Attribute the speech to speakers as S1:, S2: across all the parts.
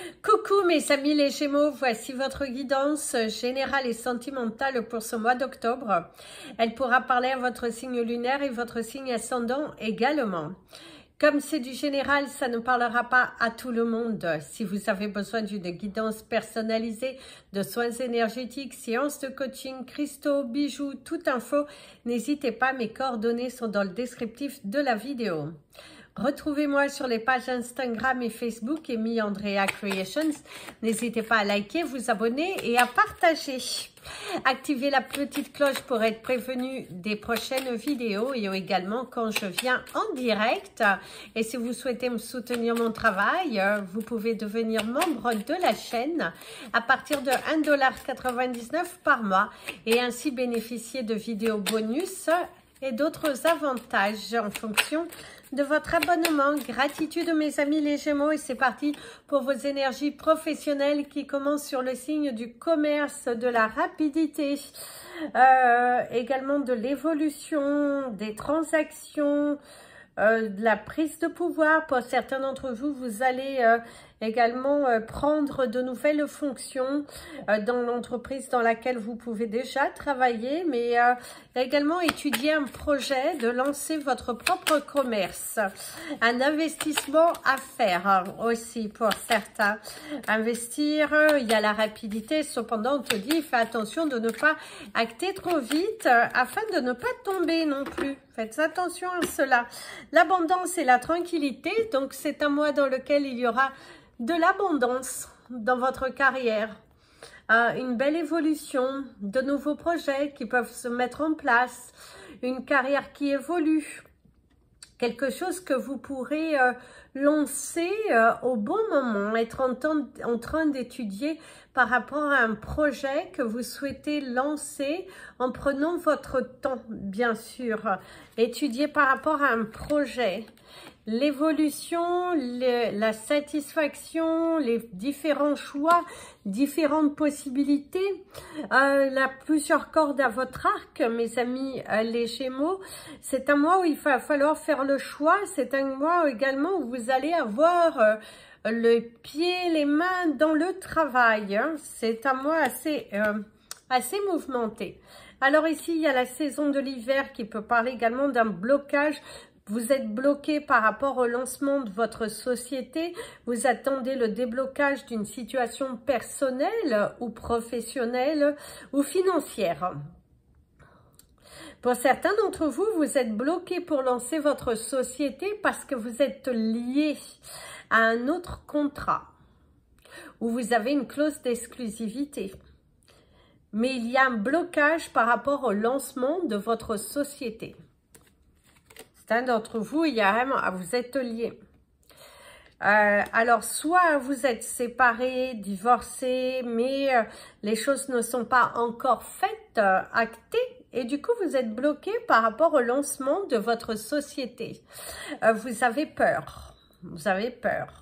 S1: Coucou mes amis les Gémeaux, voici votre guidance générale et sentimentale pour ce mois d'octobre. Elle pourra parler à votre signe lunaire et votre signe ascendant également. Comme c'est du général, ça ne parlera pas à tout le monde. Si vous avez besoin d'une guidance personnalisée, de soins énergétiques, séances de coaching, cristaux, bijoux, toute info, n'hésitez pas, mes coordonnées sont dans le descriptif de la vidéo. Retrouvez-moi sur les pages Instagram et Facebook Amy Andrea Creations. N'hésitez pas à liker, vous abonner et à partager. Activez la petite cloche pour être prévenu des prochaines vidéos et également quand je viens en direct. Et si vous souhaitez me soutenir mon travail, vous pouvez devenir membre de la chaîne à partir de 1,99 $ par mois et ainsi bénéficier de vidéos bonus et d'autres avantages en fonction de votre abonnement. Gratitude mes amis les Gémeaux et c'est parti pour vos énergies professionnelles qui commencent sur le signe du commerce, de la rapidité, également de l'évolution, des transactions, de la prise de pouvoir. Pour certains d'entre vous, vous allez également prendre de nouvelles fonctions dans l'entreprise dans laquelle vous pouvez déjà travailler, mais également étudier un projet de lancer votre propre commerce. Un investissement à faire aussi pour certains. Investir, il y a la rapidité, cependant on te dit fais attention de ne pas acter trop vite afin de ne pas tomber non plus. Faites attention à cela. L'abondance et la tranquillité, donc c'est un mois dans lequel il y aura de l'abondance dans votre carrière, une belle évolution, de nouveaux projets qui peuvent se mettre en place, une carrière qui évolue, quelque chose que vous pourrez lancer au bon moment, être en train d'étudier par rapport à un projet que vous souhaitez lancer en prenant votre temps, bien sûr. Étudier par rapport à un projet, l'évolution, la satisfaction, les différents choix, différentes possibilités. Là, plusieurs cordes à votre arc, mes amis les Gémeaux. C'est un mois où il va falloir faire le choix. C'est un mois également où vous allez avoir le pied, les mains dans le travail. C'est un mois assez mouvementé. Alors ici, il y a la saison de l'hiver qui peut parler également d'un blocage. Vous êtes bloqué par rapport au lancement de votre société. Vous attendez le déblocage d'une situation personnelle ou professionnelle ou financière. Pour certains d'entre vous, vous êtes bloqué pour lancer votre société parce que vous êtes lié à un autre contrat où vous avez une clause d'exclusivité. Mais il y a un blocage par rapport au lancement de votre société. Certains d'entre vous, il y a vraiment, vous êtes liés. Alors, soit vous êtes séparés, divorcés, mais les choses ne sont pas encore faites, actées, et du coup, vous êtes bloqué par rapport au lancement de votre société. Vous avez peur. Vous avez peur.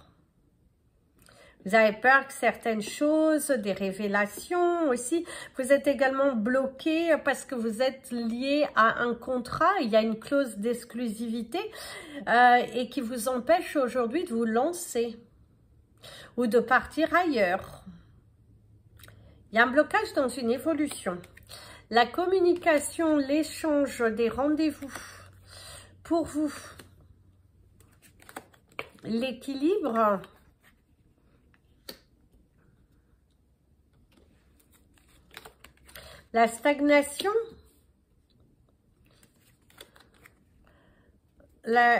S1: Vous avez peur que certaines choses, des révélations aussi, vous êtes également bloqué parce que vous êtes lié à un contrat, il y a une clause d'exclusivité et qui vous empêche aujourd'hui de vous lancer ou de partir ailleurs. Il y a un blocage dans une évolution. La communication, l'échange des rendez-vous pour vous, l'équilibre. La stagnation, la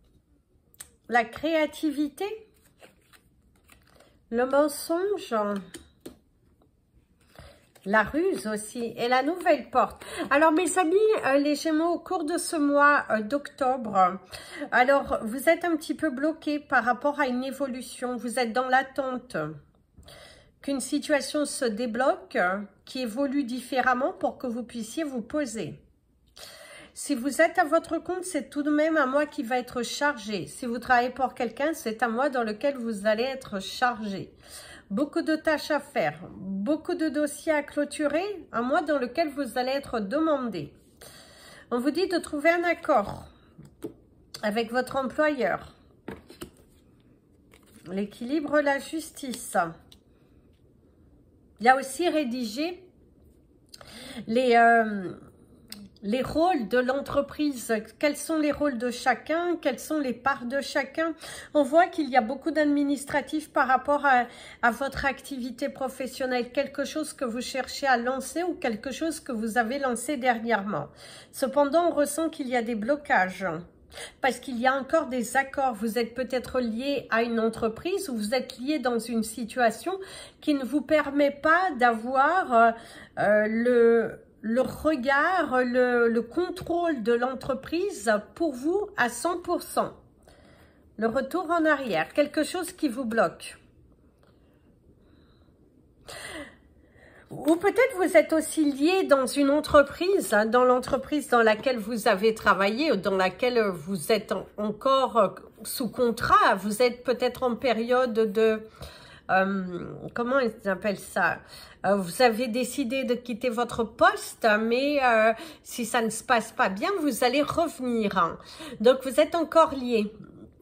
S1: créativité, le mensonge, la ruse aussi et la nouvelle porte. Alors mes amis les Gémeaux, au cours de ce mois d'octobre, alors vous êtes un petit peu bloqués par rapport à une évolution, vous êtes dans l'attente qu'une situation se débloque, qui évolue différemment pour que vous puissiez vous poser. Si vous êtes à votre compte, c'est tout de même un mois qui va être chargé. Si vous travaillez pour quelqu'un, c'est un mois dans lequel vous allez être chargé. Beaucoup de tâches à faire, beaucoup de dossiers à clôturer, un mois dans lequel vous allez être demandé. On vous dit de trouver un accord avec votre employeur. L'équilibre, la justice. Il y a aussi rédigé les rôles de l'entreprise. Quels sont les rôles de chacun? Quelles sont les parts de chacun? On voit qu'il y a beaucoup d'administratifs par rapport à votre activité professionnelle. Quelque chose que vous cherchez à lancer ou quelque chose que vous avez lancé dernièrement. Cependant, on ressent qu'il y a des blocages. Parce qu'il y a encore des accords. Vous êtes peut-être lié à une entreprise ou vous êtes lié dans une situation qui ne vous permet pas d'avoir le regard, le contrôle de l'entreprise pour vous à 100%. Le retour en arrière, quelque chose qui vous bloque. Ou peut-être vous êtes aussi lié dans une entreprise, dans l'entreprise dans laquelle vous avez travaillé, dans laquelle vous êtes encore sous contrat. Vous êtes peut-être en période de... comment ils appellent ça? Vous avez décidé de quitter votre poste, mais si ça ne se passe pas bien, vous allez revenir. Donc, vous êtes encore liés.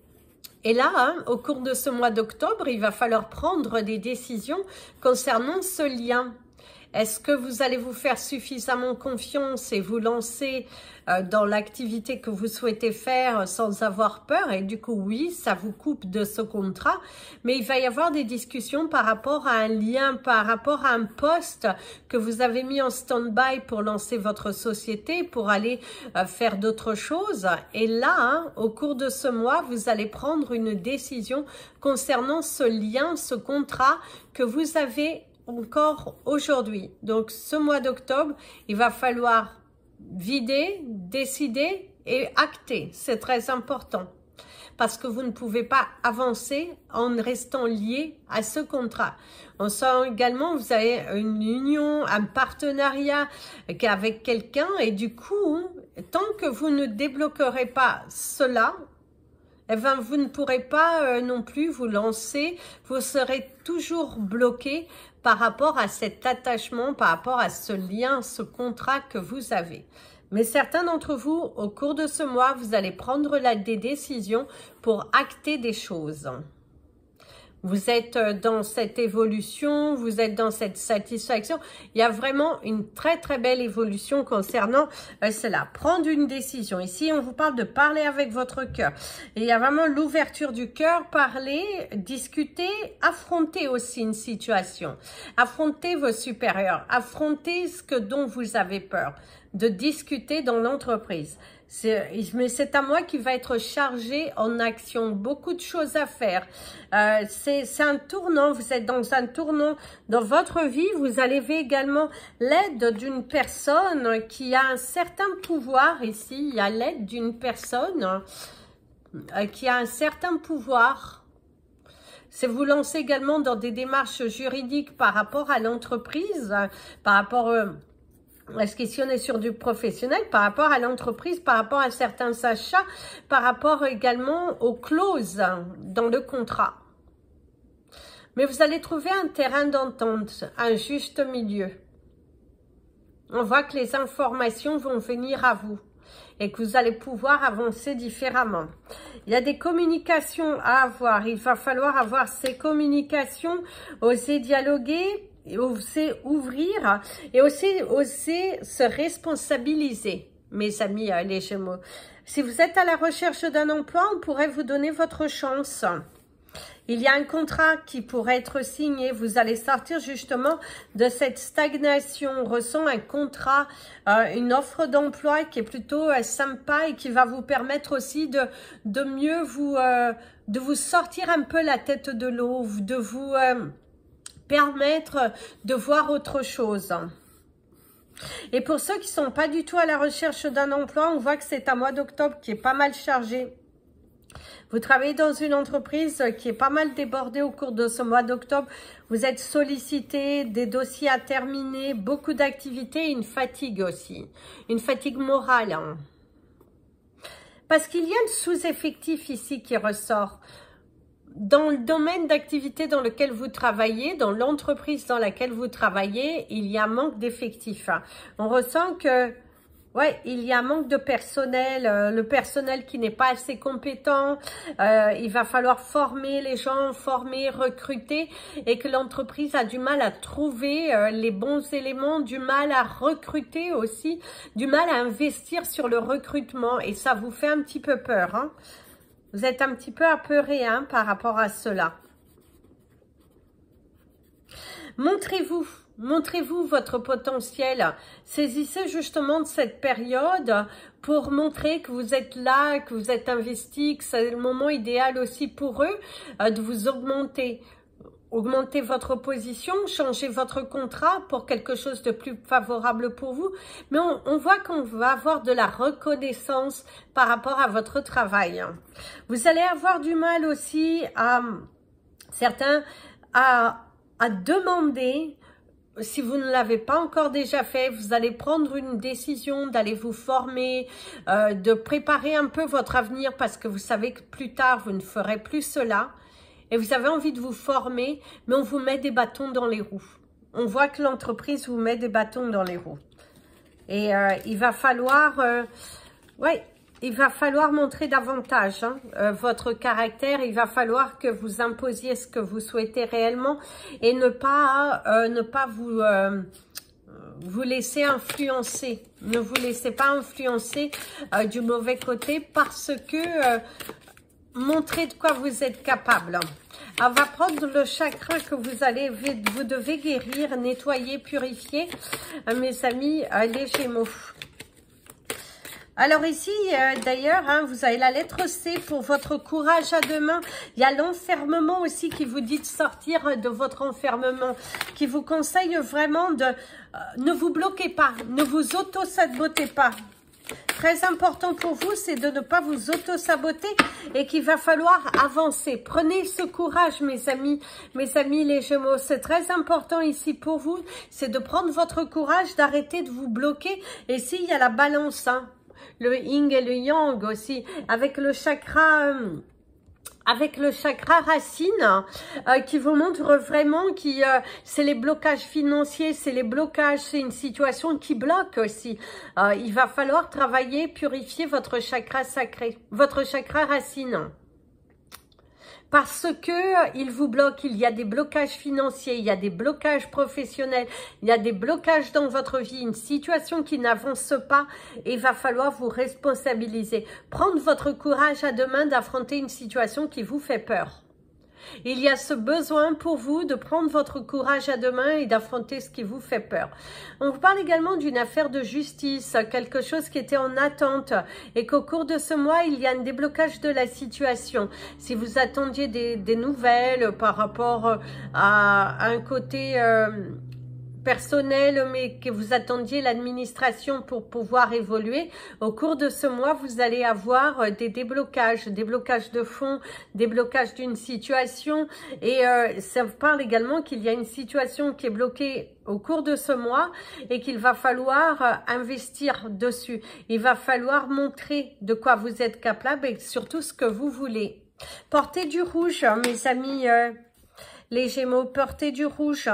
S1: Et là, au cours de ce mois d'octobre, il va falloir prendre des décisions concernant ce lien. Est-ce que vous allez vous faire suffisamment confiance et vous lancer dans l'activité que vous souhaitez faire sans avoir peur? Et du coup, oui, ça vous coupe de ce contrat. Mais il va y avoir des discussions par rapport à un lien, par rapport à un poste que vous avez mis en stand-by pour lancer votre société, pour aller faire d'autres choses. Et là, au cours de ce mois, vous allez prendre une décision concernant ce lien, ce contrat que vous avez encore aujourd'hui. Donc, ce mois d'octobre, il va falloir vider, décider et acter. C'est très important parce que vous ne pouvez pas avancer en restant lié à ce contrat. On sent également que vous avez une union, un partenariat avec quelqu'un et du coup, tant que vous ne débloquerez pas cela, eh bien, vous ne pourrez pas non plus vous lancer, vous serez toujours bloqué par rapport à cet attachement, par rapport à ce lien, ce contrat que vous avez. Mais certains d'entre vous, au cours de ce mois, vous allez prendre des décisions pour acter des choses. Vous êtes dans cette évolution, vous êtes dans cette satisfaction. Il y a vraiment une très très belle évolution concernant cela. Prendre une décision. Ici, on vous parle de parler avec votre cœur. Et il y a vraiment l'ouverture du cœur, parler, discuter, affronter aussi une situation. Affronter vos supérieurs, affronter dont vous avez peur. De discuter dans l'entreprise. Mais c'est à moi qui va être chargé en action. Beaucoup de choses à faire. C'est un tournant. Vous êtes dans un tournant dans votre vie. Vous allez également l'aide d'une personne qui a un certain pouvoir. Ici, il y a l'aide d'une personne qui a un certain pouvoir. C'est vous lancer également dans des démarches juridiques par rapport à l'entreprise, par rapport... Est-ce qu'ici on est sur du professionnel par rapport à l'entreprise, par rapport à certains achats, par rapport également aux clauses dans le contrat. Mais vous allez trouver un terrain d'entente, un juste milieu. On voit que les informations vont venir à vous et que vous allez pouvoir avancer différemment. Il y a des communications à avoir. Il va falloir avoir ces communications, oser dialoguer, oser ouvrir et aussi oser se responsabiliser, mes amis les Gémeaux. Si vous êtes à la recherche d'un emploi, on pourrait vous donner votre chance. Il y a un contrat qui pourrait être signé. Vous allez sortir justement de cette stagnation. On ressent un contrat, une offre d'emploi qui est plutôt sympa et qui va vous permettre aussi de mieux de vous sortir un peu la tête de l'eau, de vous... permettre de voir autre chose. Et pour ceux qui ne sont pas du tout à la recherche d'un emploi, on voit que c'est un mois d'octobre qui est pas mal chargé. Vous travaillez dans une entreprise qui est pas mal débordée au cours de ce mois d'octobre. Vous êtes sollicité, des dossiers à terminer, beaucoup d'activités et une fatigue aussi. Une fatigue morale. Parce qu'il y a un sous-effectif ici qui ressort. Dans le domaine d'activité dans lequel vous travaillez, dans l'entreprise dans laquelle vous travaillez, il y a un manque d'effectifs. On ressent que Ouais, il y a un manque de personnel, le personnel qui n'est pas assez compétent, il va falloir former les gens, former, recruter, et que l'entreprise a du mal à trouver les bons éléments, du mal à recruter aussi, du mal à investir sur le recrutement, et ça vous fait un petit peu peur, hein. Vous êtes un petit peu apeuré, hein, par rapport à cela. Montrez-vous votre potentiel. Saisissez justement de cette période pour montrer que vous êtes là, que vous êtes investi, que c'est le moment idéal aussi pour eux de vous augmenter. Augmentez votre position, changez votre contrat pour quelque chose de plus favorable pour vous. Mais on voit qu'on va avoir de la reconnaissance par rapport à votre travail. Vous allez avoir du mal aussi à certains à demander, si vous ne l'avez pas encore déjà fait, vous allez prendre une décision d'aller vous former, de préparer un peu votre avenir parce que vous savez que plus tard, vous ne ferez plus cela. Et vous avez envie de vous former, mais on vous met des bâtons dans les roues. On voit que l'entreprise vous met des bâtons dans les roues. Et il va falloir... il va falloir montrer davantage votre caractère. Il va falloir que vous imposiez ce que vous souhaitez réellement et ne pas vous laisser influencer. Ne vous laissez pas influencer du mauvais côté parce que montrez de quoi vous êtes capable. On va prendre le chakra que vous devez guérir, nettoyer, purifier, mes amis, les Gémeaux. Alors ici, d'ailleurs, vous avez la lettre C pour votre courage à deux mains. Il y a l'enfermement aussi qui vous dit de sortir de votre enfermement, qui vous conseille vraiment de... ne vous bloquez pas, ne vous auto-sabotez pas. Très important pour vous, c'est de ne pas vous auto-saboter et qu'il va falloir avancer. Prenez ce courage, mes amis les Gémeaux. C'est très important ici pour vous, c'est de prendre votre courage, d'arrêter de vous bloquer. Et ici, il y a la balance, le yin et le yang aussi, avec le chakra racine qui vous montre vraiment que c'est les blocages financiers, c'est les blocages, c'est une situation qui bloque aussi. Il va falloir travailler, purifier votre chakra sacré, votre chakra racine. Parce que il vous bloque, il y a des blocages financiers, il y a des blocages professionnels, il y a des blocages dans votre vie, une situation qui n'avance pas et il va falloir vous responsabiliser. Prendre votre courage à deux mains d'affronter une situation qui vous fait peur. Il y a ce besoin pour vous de prendre votre courage à deux mains et d'affronter ce qui vous fait peur. On vous parle également d'une affaire de justice, quelque chose qui était en attente et qu'au cours de ce mois, il y a un déblocage de la situation. Si vous attendiez des nouvelles par rapport à un côté... personnel, mais que vous attendiez l'administration pour pouvoir évoluer, au cours de ce mois, vous allez avoir des déblocages de fonds, déblocages d'une situation et ça vous parle également qu'il y a une situation qui est bloquée au cours de ce mois et qu'il va falloir investir dessus. Il va falloir montrer de quoi vous êtes capable et surtout ce que vous voulez. Portez du rouge, mes amis les Gémeaux, portez du rouge.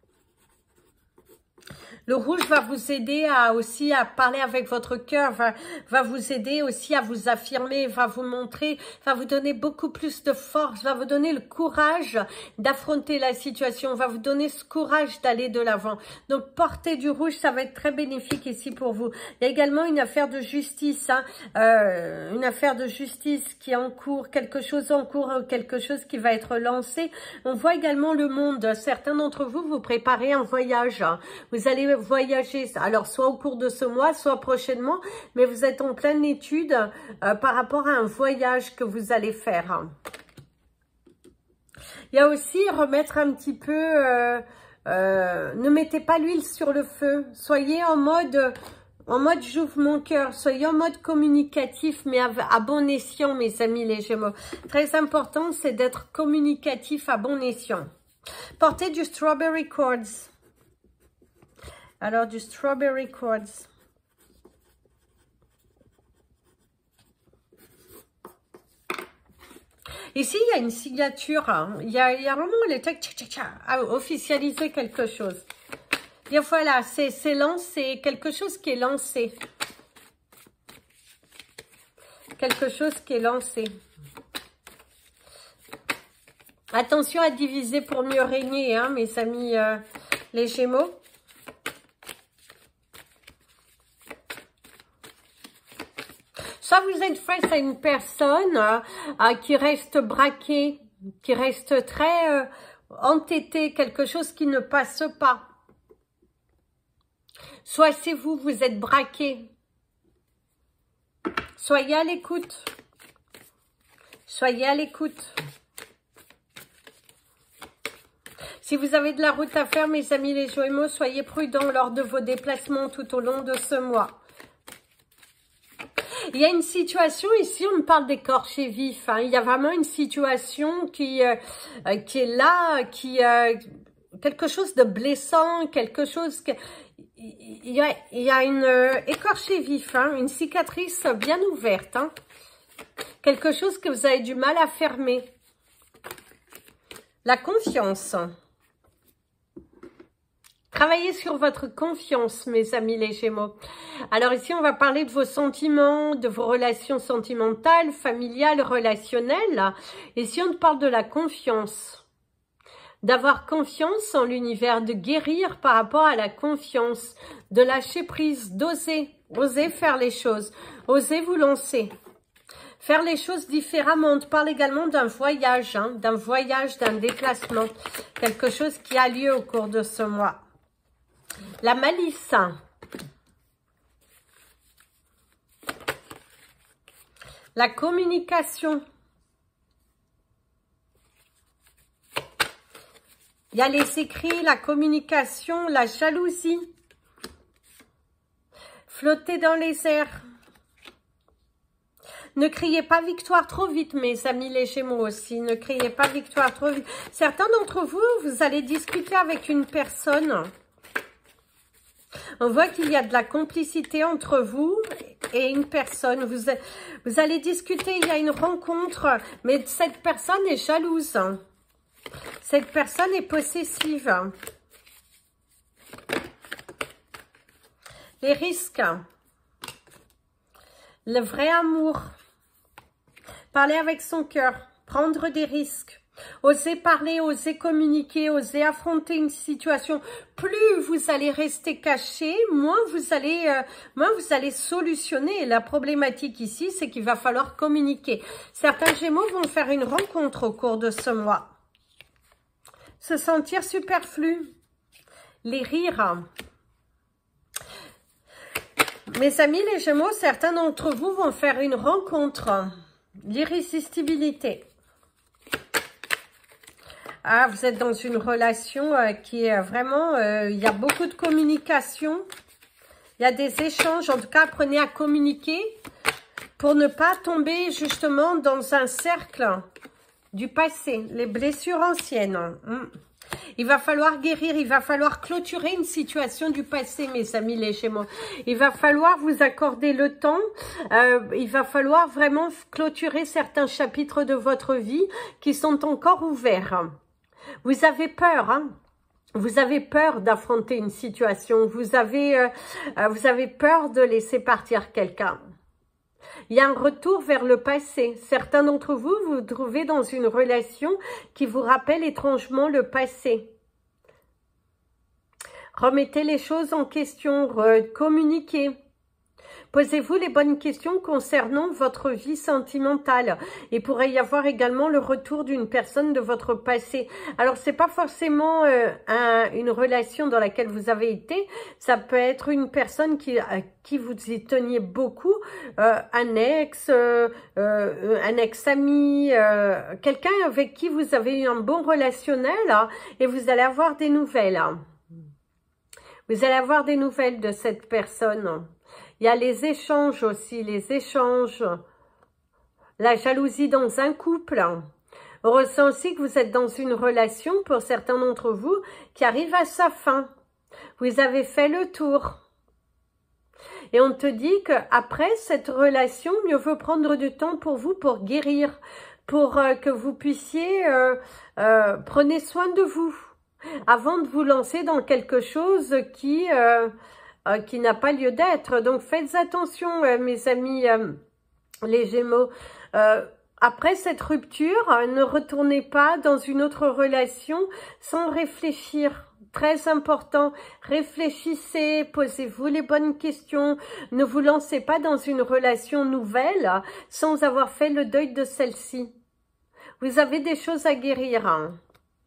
S1: Le rouge va vous aider aussi à parler avec votre cœur, va vous aider aussi à vous affirmer, va vous montrer, va vous donner beaucoup plus de force, va vous donner le courage d'affronter la situation, va vous donner ce courage d'aller de l'avant. Donc, portez du rouge, ça va être très bénéfique ici pour vous. Il y a également une affaire de justice, une affaire de justice qui est en cours, quelque chose en cours, quelque chose qui va être lancé. On voit également le monde. Certains d'entre vous, vous préparez un voyage. Vous allez voyager, alors soit au cours de ce mois, soit prochainement, mais vous êtes en pleine étude par rapport à un voyage que vous allez faire. Il y a aussi remettre un petit peu, ne mettez pas l'huile sur le feu, soyez en mode j'ouvre mon cœur, soyez en mode communicatif, mais à bon escient, mes amis les Gémeaux. Très important, c'est d'être communicatif à bon escient. Portez du Strawberry Quartz. Alors, du Strawberry Quartz. Ici, il y a une signature. Il y a vraiment le à officialiser quelque chose. Et voilà, c'est lancé, quelque chose qui est lancé. quelque chose qui est lancé. Attention à diviser pour mieux régner, hein, mes amis les Gémeaux. Soit vous êtes face à une personne qui reste braquée, qui reste très entêtée, quelque chose qui ne passe pas. Soit c'est vous, vous êtes braqué. Soyez à l'écoute. Soyez à l'écoute. Si vous avez de la route à faire, mes amis les Gémeaux, soyez prudents lors de vos déplacements tout au long de ce mois. Il y a une situation ici, on me parle d'écorché vif. Hein. Il y a vraiment une situation qui est là, quelque chose de blessant, quelque chose que... Il y a une écorché vif, hein, une cicatrice bien ouverte. Hein. Quelque chose que vous avez du mal à fermer. La confiance. Travaillez sur votre confiance, mes amis les Gémeaux. Alors ici, on va parler de vos sentiments, de vos relations sentimentales, familiales, relationnelles. Ici, on parle de la confiance. D'avoir confiance en l'univers, de guérir par rapport à la confiance, de lâcher prise, d'oser, oser faire les choses, oser vous lancer. Faire les choses différemment. On parle également d'un voyage, hein, d'un déplacement, quelque chose qui a lieu au cours de ce mois. La malice. La communication. Il y a les écrits, la communication, la jalousie. Flotter dans les airs. Ne criez pas victoire trop vite, mes amis les Gémeaux aussi. Ne criez pas victoire trop vite. Certains d'entre vous, vous allez discuter avec une personne. On voit qu'il y a de la complicité entre vous et une personne. Vous allez discuter, il y a une rencontre, mais cette personne est jalouse. Cette personne est possessive. Les risques. Le vrai amour. Parler avec son cœur. Prendre des risques. Osez parler, osez communiquer, osez affronter une situation. Plus vous allez rester caché, moins vous allez solutionner. La problématique ici, c'est qu'il va falloir communiquer. Certains Gémeaux vont faire une rencontre au cours de ce mois. Se sentir superflu. Les rires. Mes amis les Gémeaux, certains d'entre vous vont faire une rencontre. L'irrésistibilité. Ah, vous êtes dans une relation qui est vraiment... il y a beaucoup de communication. Il y a des échanges. En tout cas, apprenez à communiquer pour ne pas tomber justement dans un cercle du passé. Les blessures anciennes. Il va falloir guérir. Il va falloir clôturer une situation du passé, mes amis les Gémeaux. Il va falloir vous accorder le temps. Il va falloir vraiment clôturer certains chapitres de votre vie qui sont encore ouverts. Vous avez peur, hein? Vous avez peur d'affronter une situation. Vous avez peur de laisser partir quelqu'un. Il y a un retour vers le passé. Certains d'entre vous, vous vous trouvez dans une relation qui vous rappelle étrangement le passé. Remettez les choses en question, communiquez. Posez-vous les bonnes questions concernant votre vie sentimentale. Il pourrait y avoir également le retour d'une personne de votre passé. Alors, c'est pas forcément une relation dans laquelle vous avez été. Ça peut être une personne qui vous y teniez beaucoup, un ex-ami, quelqu'un avec qui vous avez eu un bon relationnel et vous allez avoir des nouvelles. Vous allez avoir des nouvelles de cette personne. Il y a les échanges aussi, les échanges. La jalousie dans un couple. On ressent aussi que vous êtes dans une relation, pour certains d'entre vous, qui arrive à sa fin. Vous avez fait le tour. Et on te dit qu'après cette relation, mieux vaut prendre du temps pour vous, pour guérir, pour que vous puissiez, prenez soin de vous, avant de vous lancer dans quelque chose qui n'a pas lieu d'être. Donc faites attention, mes amis les Gémeaux. Après cette rupture, ne retournez pas dans une autre relation sans réfléchir. Très important, réfléchissez, posez-vous les bonnes questions. Ne vous lancez pas dans une relation nouvelle sans avoir fait le deuil de celle-ci. Vous avez des choses à guérir, hein.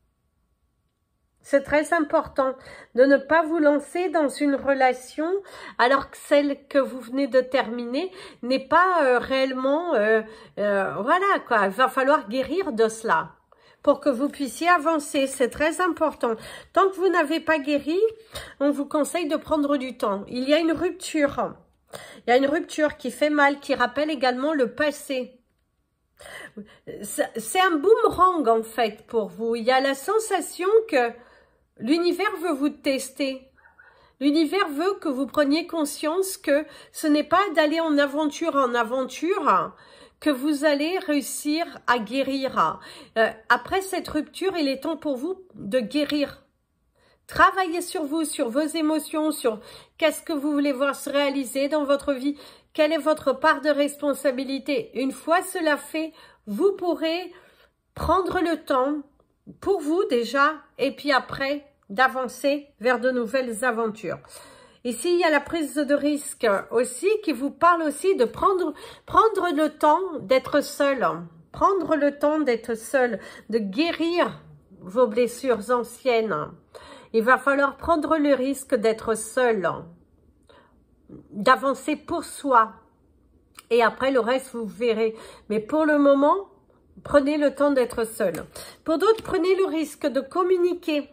S1: C'est très important de ne pas vous lancer dans une relation alors que celle que vous venez de terminer n'est pas réellement... voilà quoi, il va falloir guérir de cela pour que vous puissiez avancer. C'est très important. Tant que vous n'avez pas guéri, on vous conseille de prendre du temps. Il y a une rupture. Il y a une rupture qui fait mal, qui rappelle également le passé. C'est un boomerang en fait pour vous. Il y a la sensation que l'univers veut vous tester. L'univers veut que vous preniez conscience que ce n'est pas d'aller en aventure que vous allez réussir à guérir. Après cette rupture, il est temps pour vous de guérir. Travaillez sur vous, sur vos émotions, sur qu'est-ce que vous voulez voir se réaliser dans votre vie. Quelle est votre part de responsabilité? Une fois cela fait, vous pourrez prendre le temps pour vous déjà, et puis après, d'avancer vers de nouvelles aventures. Ici, il y a la prise de risque aussi, qui vous parle aussi de prendre le temps d'être seul. Prendre le temps d'être seul, de guérir vos blessures anciennes. Il va falloir prendre le risque d'être seul, d'avancer pour soi. Et après, le reste, vous verrez. Mais pour le moment, prenez le temps d'être seul. Pour d'autres, prenez le risque de communiquer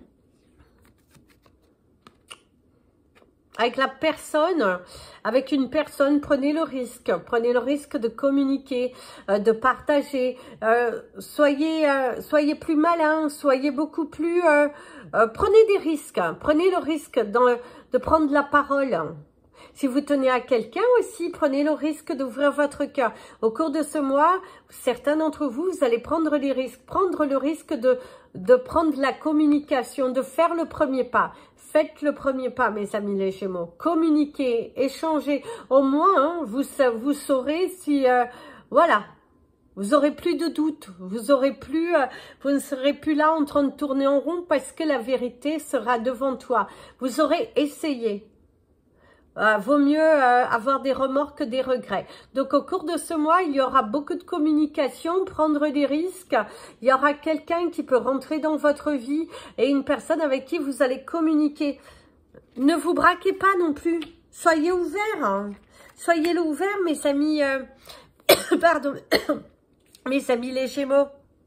S1: avec la personne, avec une personne, prenez le risque de communiquer, de partager, soyez plus malin, soyez beaucoup plus, prenez des risques, prenez le risque de prendre la parole. Si vous tenez à quelqu'un aussi, prenez le risque d'ouvrir votre cœur. Au cours de ce mois, certains d'entre vous, vous allez prendre les risques. Prendre le risque de prendre la communication, de faire le premier pas. Faites le premier pas, mes amis les Gémeaux. Communiquez, échangez. Au moins, hein, vous saurez si... voilà. Vous aurez plus de doute. Vous ne serez plus là en train de tourner en rond parce que la vérité sera devant toi. Vous aurez essayé. Vaut mieux avoir des remords que des regrets. Donc au cours de ce mois, il y aura beaucoup de communication, prendre des risques. Il y aura quelqu'un qui peut rentrer dans votre vie et une personne avec qui vous allez communiquer. Ne vous braquez pas non plus. Soyez ouverts. Hein. Soyez ouverts, mes amis. Pardon. Mes amis les Gémeaux.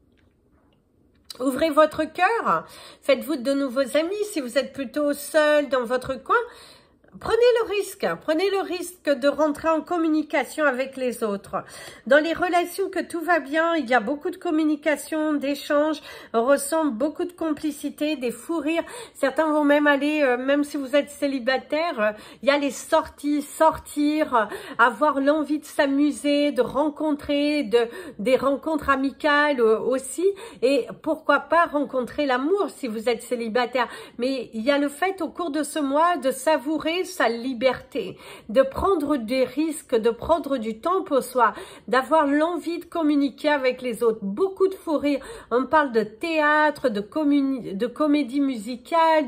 S1: Ouvrez votre cœur. Faites-vous de nouveaux amis. Si vous êtes plutôt seul dans votre coin, prenez le risque de rentrer en communication avec les autres. Dans les relations que tout va bien, il y a beaucoup de communication, d'échanges, on ressent beaucoup de complicité, des fous rires. Certains vont même aller, même si vous êtes célibataire, il y a les sorties, sortir, avoir l'envie de s'amuser, de rencontrer, des rencontres amicales aussi. Et pourquoi pas rencontrer l'amour si vous êtes célibataire. Mais il y a le fait au cours de ce mois de savourer sa liberté, de prendre des risques, de prendre du temps pour soi, d'avoir l'envie de communiquer avec les autres. Beaucoup de fou rire. On parle de théâtre, de comédie musicale,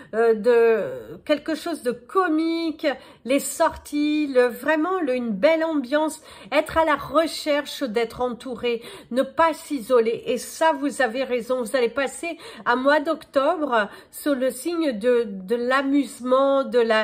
S1: de quelque chose de comique, les sorties, vraiment une belle ambiance, être à la recherche d'être entouré, ne pas s'isoler. Et ça, vous avez raison. Vous allez passer un mois d'octobre sous le signe de l'amusement,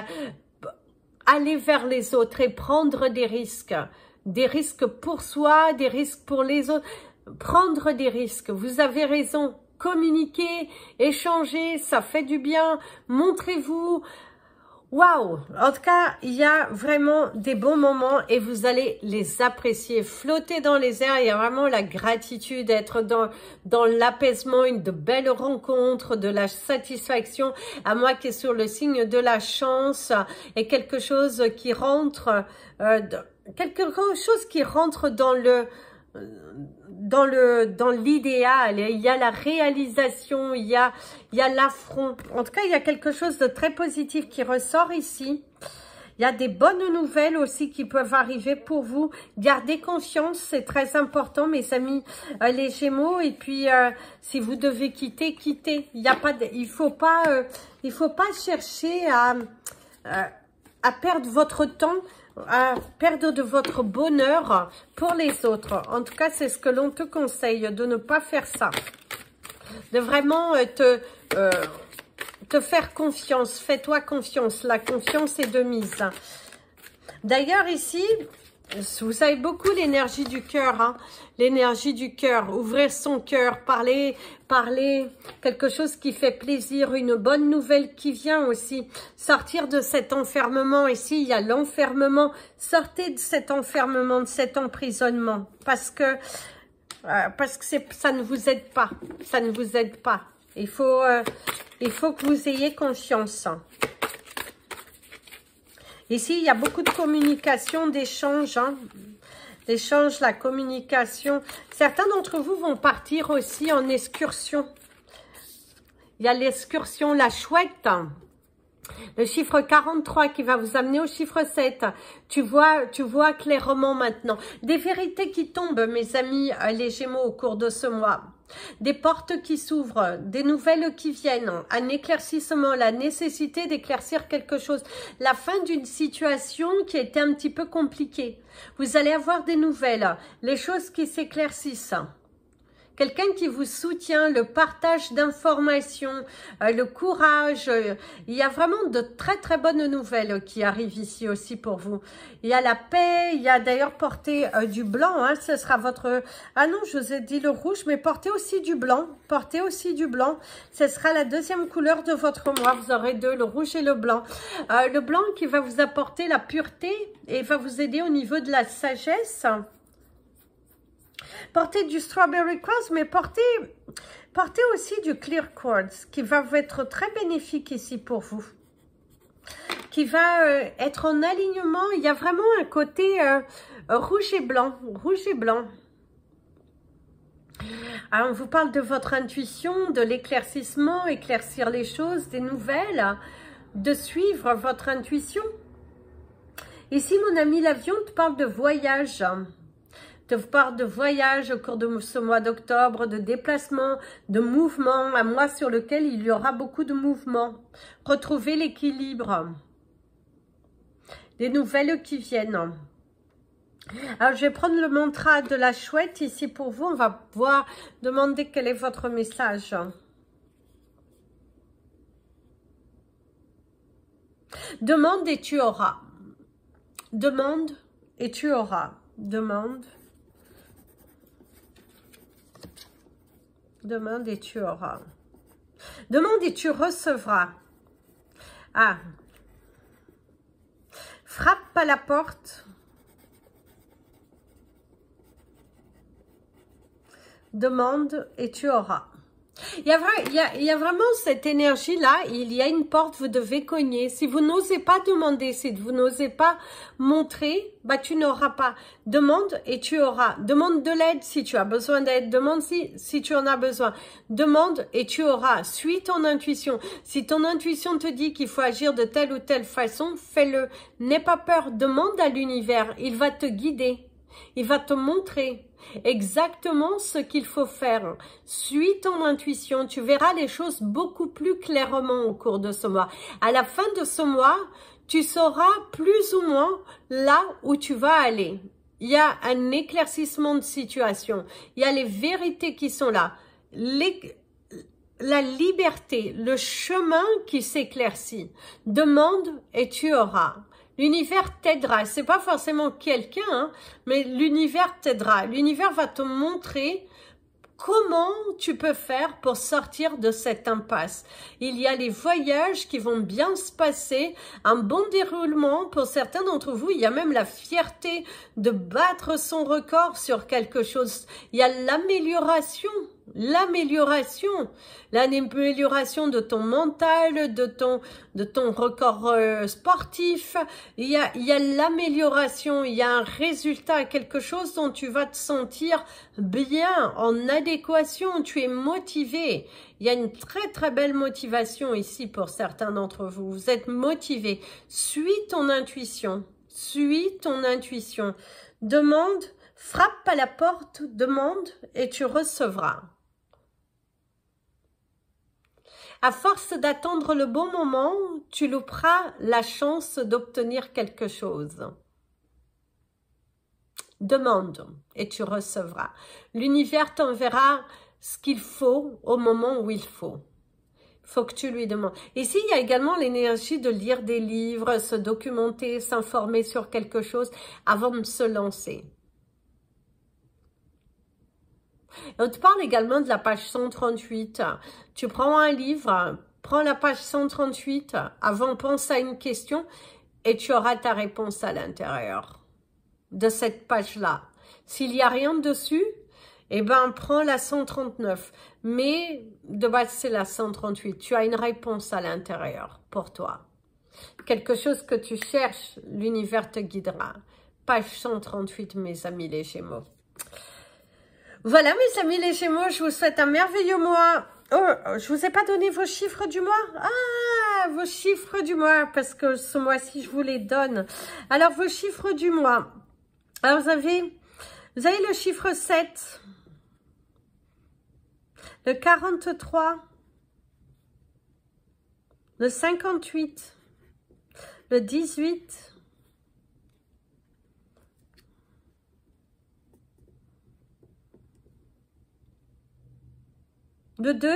S1: aller vers les autres et prendre des risques pour soi, des risques pour les autres, prendre des risques. Vous avez raison, communiquer, échanger, ça fait du bien, montrez-vous. Waouh! En tout cas, il y a vraiment des bons moments et vous allez les apprécier. Flotter dans les airs, il y a vraiment la gratitude, être dans l'apaisement, de belles rencontres, de la satisfaction. À moi qui est sur le signe de la chance et quelque chose qui rentre, dans l'idéal, il y a la réalisation, il y a l'affront. En tout cas, il y a quelque chose de très positif qui ressort ici. Il y a des bonnes nouvelles aussi qui peuvent arriver pour vous. Gardez confiance, c'est très important, mes amis, les Gémeaux. Et puis, si vous devez quitter, quittez. Il faut pas chercher à perdre votre temps, à perdre de votre bonheur pour les autres. En tout cas, c'est ce que l'on te conseille, de ne pas faire ça. De vraiment te faire confiance, fais-toi confiance. La confiance est de mise. D'ailleurs, ici, vous avez beaucoup l'énergie du cœur, hein, l'énergie du cœur, ouvrir son cœur, parler, quelque chose qui fait plaisir, une bonne nouvelle qui vient aussi, sortir de cet enfermement. Ici, il y a l'enfermement, sortez de cet enfermement, de cet emprisonnement, parce que ça ne vous aide pas, ça ne vous aide pas. Il faut que vous ayez confiance. Ici, il y a beaucoup de communication, d'échanges, hein. L'échange, la communication. Certains d'entre vous vont partir aussi en excursion. Il y a l'excursion, la chouette. Le chiffre 43 qui va vous amener au chiffre 7. Tu vois clairement maintenant. Des vérités qui tombent, mes amis, les Gémeaux, au cours de ce mois. Des portes qui s'ouvrent, des nouvelles qui viennent, un éclaircissement, la nécessité d'éclaircir quelque chose, la fin d'une situation qui était un petit peu compliquée. Vous allez avoir des nouvelles, les choses qui s'éclaircissent. Quelqu'un qui vous soutient, le partage d'informations, le courage. Il y a vraiment de très très bonnes nouvelles qui arrivent ici aussi pour vous. Il y a la paix, il y a d'ailleurs porter du blanc. Hein, ce sera votre... Ah non, je vous ai dit le rouge, mais portez aussi du blanc. Portez aussi du blanc. Ce sera la deuxième couleur de votre mois. Vous aurez deux, le rouge et le blanc. Le blanc qui va vous apporter la pureté et va vous aider au niveau de la sagesse. Portez du Strawberry Quartz, mais portez aussi du Clear Quartz, qui va être très bénéfique ici pour vous. Qui va être en alignement. Il y a vraiment un côté rouge et blanc. Rouge et blanc. Alors, on vous parle de votre intuition, de l'éclaircissement, éclaircir les choses, des nouvelles, de suivre votre intuition. Ici, mon ami l'avion te parle de voyage. Te parle de voyage au cours de ce mois d'octobre, de déplacement, de mouvement, un mois sur lequel il y aura beaucoup de mouvements. Retrouver l'équilibre. Des nouvelles qui viennent. Alors, je vais prendre le mantra de la chouette ici pour vous. On va pouvoir demander quel est votre message. Demande et tu auras. Demande et tu auras. Demande. Demande et tu auras. Demande et tu recevras. Ah. Frappe à la porte. Demande et tu auras. Il y a vraiment cette énergie-là. Il y a une porte, vous devez cogner. Si vous n'osez pas demander, si vous n'osez pas montrer, bah tu n'auras pas. Demande et tu auras. Demande de l'aide si tu as besoin d'aide. Demande si tu en as besoin. Demande et tu auras. Suis ton intuition. Si ton intuition te dit qu'il faut agir de telle ou telle façon, fais-le. N'aie pas peur. Demande à l'univers. Il va te guider. Il va te montrer exactement ce qu'il faut faire. Suis ton intuition, tu verras les choses beaucoup plus clairement au cours de ce mois. À la fin de ce mois, tu sauras plus ou moins là où tu vas aller. Il y a un éclaircissement de situation. Il y a les vérités qui sont là. La liberté, le chemin qui s'éclaircit. Demande et tu auras. L'univers t'aidera. C'est pas forcément quelqu'un, hein, mais l'univers t'aidera. L'univers va te montrer comment tu peux faire pour sortir de cette impasse. Il y a les voyages qui vont bien se passer, un bon déroulement. Pour certains d'entre vous, il y a même la fierté de battre son record sur quelque chose. Il y a l'amélioration l'amélioration de ton mental, de ton record sportif. Il y a l'amélioration, il y a un résultat, quelque chose dont tu vas te sentir bien, en adéquation, tu es motivé. Il y a une très belle motivation ici pour certains d'entre vous. Vous êtes motivé. Suis ton intuition. Suis ton intuition. Demande, frappe à la porte, demande et tu recevras. À force d'attendre le bon moment, tu louperas la chance d'obtenir quelque chose. Demande et tu recevras. L'univers t'enverra ce qu'il faut au moment où il faut. Il faut que tu lui demandes. Ici, il y a également l'énergie de lire des livres, se documenter, s'informer sur quelque chose avant de se lancer. Et on te parle également de la page 138. Tu prends un livre, prends la page 138, avant pense à une question et tu auras ta réponse à l'intérieur de cette page-là. S'il n'y a rien dessus, eh ben, prends la 139. Mais de base, c'est la 138. Tu as une réponse à l'intérieur pour toi. Quelque chose que tu cherches, l'univers te guidera. Page 138, mes amis les Gémeaux. Voilà, mes amis les Gémeaux, je vous souhaite un merveilleux mois. Oh, je vous ai pas donné vos chiffres du mois. Ah, vos chiffres du mois, parce que ce mois-ci, je vous les donne. Alors, vos chiffres du mois. Alors, vous avez le chiffre 7, le 43, le 58, le 18, le 2,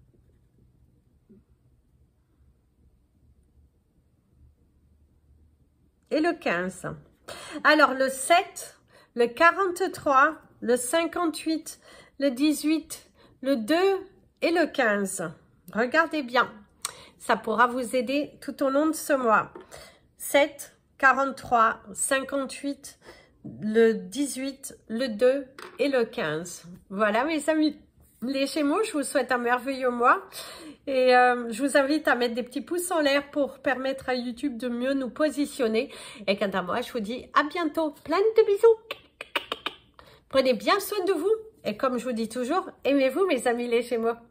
S1: et le 15. Alors, le 7, le 43, le 58, le 18, le 2 et le 15. Regardez bien, ça pourra vous aider tout au long de ce mois. 7, 43, 58, le 18, le 2 et le 15. Voilà mes amis les Gémeaux, je vous souhaite un merveilleux mois. Et je vous invite à mettre des petits pouces en l'air pour permettre à YouTube de mieux nous positionner. Et quant à moi, je vous dis à bientôt. Plein de bisous. Prenez bien soin de vous. Et comme je vous dis toujours, aimez-vous mes amis les Gémeaux.